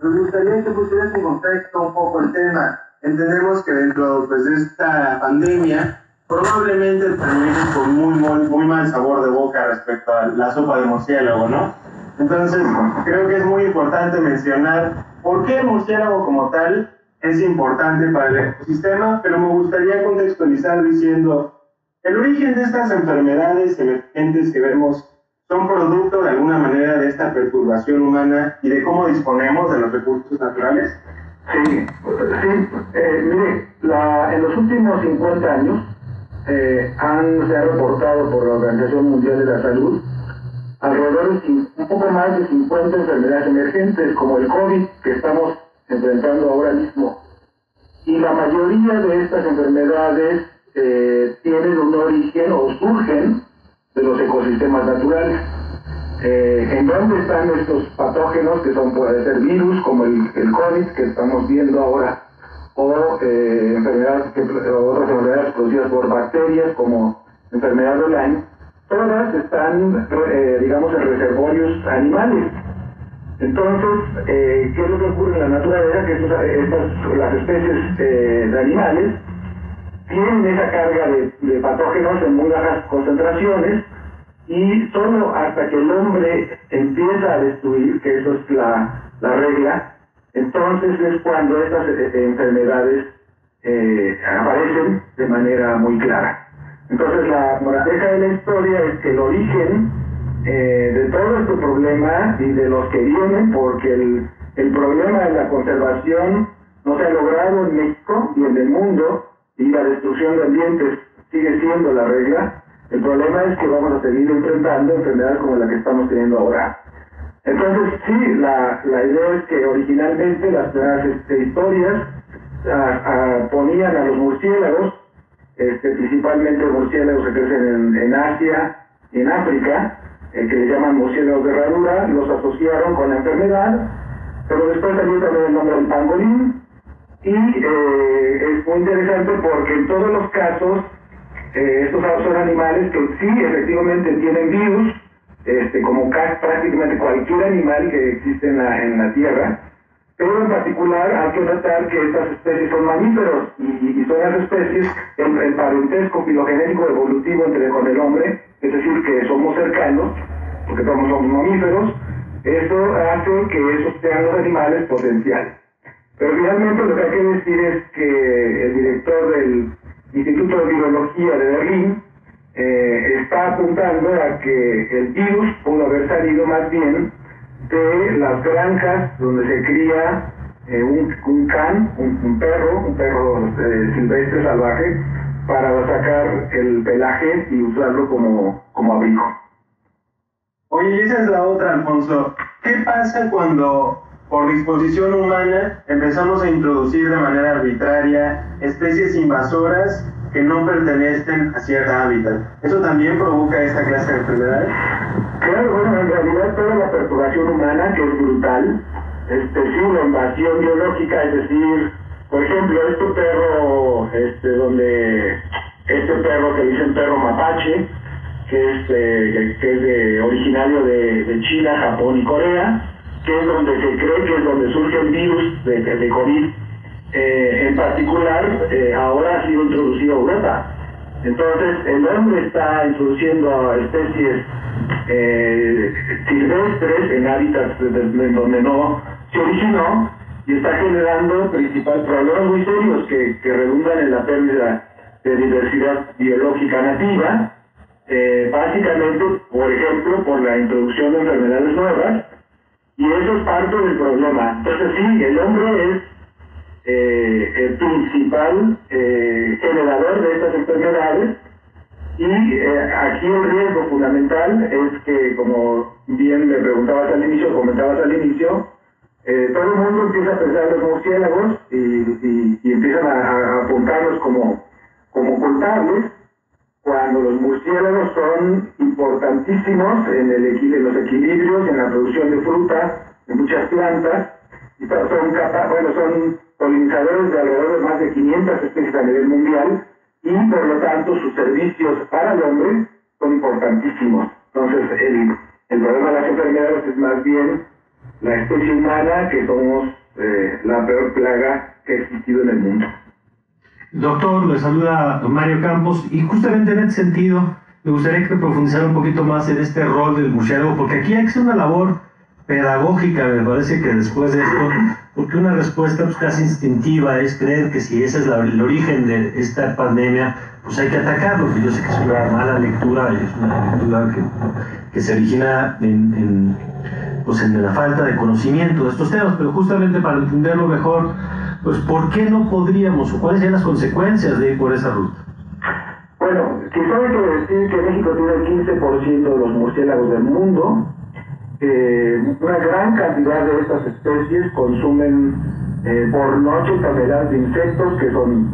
Nos gustaría que pusieras en contexto un poco el tema. Entendemos que dentro pues, de esta pandemia probablemente termines con muy mal sabor de boca respecto a la sopa de murciélago, ¿no? Entonces, creo que es muy importante mencionar por qué el murciélago como tal es importante para el ecosistema, pero me gustaría contextualizar diciendo, el origen de estas enfermedades emergentes que vemos son producto de alguna manera de esta perturbación humana y de cómo disponemos de los recursos naturales. Sí, mire, en los últimos 50 años se ha reportado por la Organización Mundial de la Salud alrededor de un poco más de 50 enfermedades emergentes, como el COVID que estamos enfrentando ahora mismo. Y la mayoría de estas enfermedades tienen un origen o surgen de los ecosistemas naturales. ¿En dónde están estos patógenos que pueden ser virus, como el COVID que estamos viendo ahora, o otras enfermedades producidas por bacterias, como enfermedad de Lyme? Todas están, digamos, en reservorios animales. Entonces, ¿qué es lo que ocurre en la naturaleza? Que las especies de animales tienen esa carga de patógenos en muy bajas concentraciones, y solo hasta que el hombre empieza a destruir, que eso es la regla, entonces es cuando estas enfermedades aparecen de manera muy clara. Entonces la moraleja de la historia es que el origen de todo este problema y de los que vienen, porque el problema de la conservación no se ha logrado en México y en el mundo, y la destrucción de ambientes sigue siendo la regla. El problema es que vamos a seguir enfrentando enfermedades como la que estamos teniendo ahora. Entonces, sí, la idea es que originalmente las primeras historias ponían a los murciélagos, principalmente murciélagos que crecen en Asia y en África, que le llaman murciélagos de herradura, los asociaron con la enfermedad, pero después salió también el nombre del pangolín, y es muy interesante porque en todos los casos estos son animales que sí, efectivamente tienen virus, como prácticamente cualquier animal que existe en la Tierra, pero en particular hay que notar que estas especies son mamíferos y son las especies en parentesco filogenético evolutivo con el hombre, es decir, que somos cercanos, porque todos somos mamíferos. Eso hace que esos sean los animales potenciales. Pero finalmente lo que hay que decir es que el director del Instituto de Virología de Berlín está apuntando a que el virus pudo haber salido más bien de las granjas donde se cría un perro silvestre salvaje, para sacar el pelaje y usarlo como abrigo. Oye, y esa es la otra, Alfonso. ¿Qué pasa cuando por disposición humana empezamos a introducir de manera arbitraria especies invasoras que no pertenecen a cierta hábitat? ¿Eso también provoca esta clase de enfermedades? Claro, bueno, en realidad toda la perturbación humana, que es brutal, sí, la invasión biológica, es decir, por ejemplo, este perro que dicen perro mapache, que es originario de China, Japón y Corea, que es donde se cree que es donde surge el virus de COVID, en particular, ahora ha sido introducido a Europa. Entonces, el hombre está introduciendo especies silvestres en hábitats donde no se originó, y está generando problemas muy serios que redundan en la pérdida de diversidad biológica nativa, básicamente, por ejemplo, por la introducción de enfermedades nuevas, y eso es parte del problema. Entonces sí, el hombre es el principal generador de estas enfermedades, y aquí el riesgo fundamental es que, como bien me comentabas al inicio, todo el mundo empieza a pensar en los murciélagos y empiezan a apuntarlos como culpables, cuando los murciélagos son importantísimos en los equilibrios, en la producción de fruta, de muchas plantas, y son polinizadores de alrededor de más de 500 especies a nivel mundial, y por lo tanto sus servicios para el hombre son importantísimos. Entonces el problema de las enfermedades es más bien la especie humana, que somos la peor plaga que ha existido en el mundo. Doctor, le saluda Mario Campos, y justamente en este sentido me gustaría que profundizara un poquito más en este rol del murciélago, porque aquí hay que hacer una labor pedagógica, me parece que después de esto, porque una respuesta pues, casi instintiva es creer que si ese es el origen de esta pandemia, pues hay que atacarlo, que yo sé que es una mala lectura, y es una lectura que se origina en la falta de conocimiento de estos temas, pero justamente para entenderlo mejor, pues ¿por qué no podríamos, o cuáles serían las consecuencias de ir por esa ruta? Bueno, quizá hay que decir que México tiene el 15% de los murciélagos del mundo. Una gran cantidad de estas especies consumen por noche toneladas de insectos que son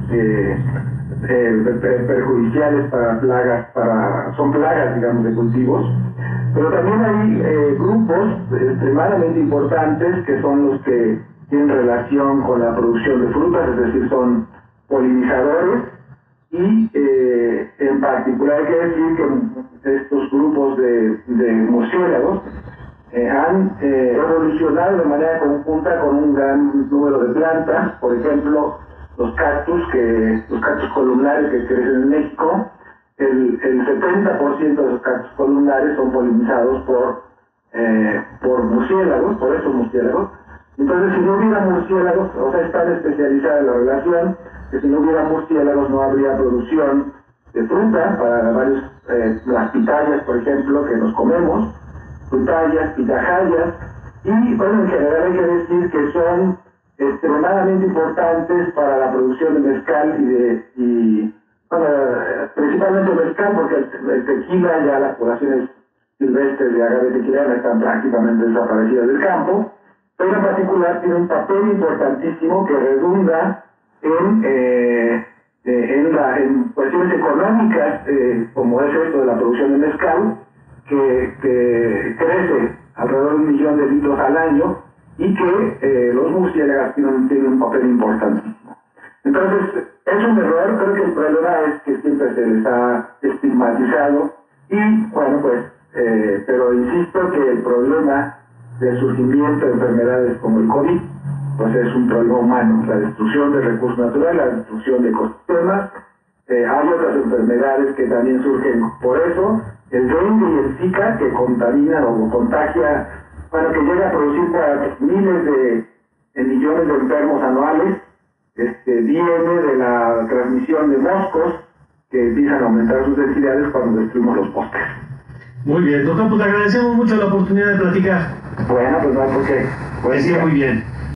perjudiciales para plagas, son plagas, digamos, de cultivos. Pero también hay grupos extremadamente importantes que son los que tienen relación con la producción de frutas, es decir, son polinizadores. Y en particular hay que decir que estos grupos de murciélagos han evolucionado de manera conjunta con un gran número de plantas, por ejemplo, los cactus columnares que crecen en México. El 70% de esos cactus columnares son polinizados por murciélagos, por esos murciélagos. Entonces, si no hubiera murciélagos, o sea, es tan especializada la relación que si no hubiera murciélagos no habría producción de fruta para varios, las pitayas, por ejemplo, que nos comemos, pitayas, pitahayas, y bueno, en general hay que decir que son extremadamente importantes para la producción de mezcal principalmente mezcal, porque el tequila, ya las poblaciones silvestres de agave tequilana están prácticamente desaparecidas del campo, pero en particular tiene un papel importantísimo que redunda en cuestiones económicas, como es esto de la producción de mezcal, que crece alrededor de 1 millón de litros al año y que los murciélagos tienen un papel importantísimo. Entonces, es un error, creo que el problema es que siempre se les ha estigmatizado y, bueno, pues, pero insisto que el problema del surgimiento de enfermedades como el COVID, pues es un problema humano, la destrucción de recursos naturales, la destrucción de ecosistemas. Hay otras enfermedades que también surgen por eso, el dengue y el Zika, que contaminan o contagia, bueno, que llega a producir miles de millones de enfermos anuales. Viene de la transmisión de moscos que empiezan a aumentar sus densidades cuando destruimos los bosques. Muy bien, doctor, pues le agradecemos mucho la oportunidad de platicar. Bueno, pues no hay por qué. Muy bien.